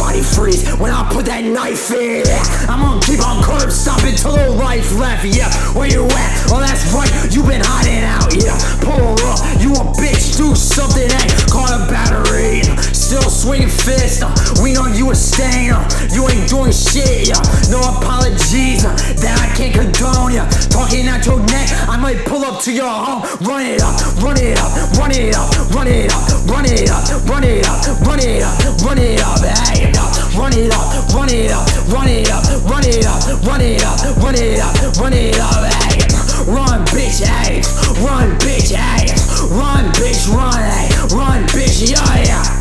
body freeze when I put that knife in. I'm gonna keep on curb stomping till the life left. Yeah, where you at? Oh, that's right, you been hiding out. Yeah, pull up, you a bitch, do something. Hey, call a battery. Still swinging fist. We know you a stain. You ain't doing shit. Yeah, no apologies that I can't condone. Yeah, talking at your neck, I might pull up to your home. Run it up, run it up, run it up, run it up, run it up, run it up, run it up, run it up. Hey, run it up, run it up, run it up, run it up, run it up, run it up, run it up. Hey, run, bitch, hey, run, bitch, hey, run, bitch, run, hey, run, bitch, yeah, yeah.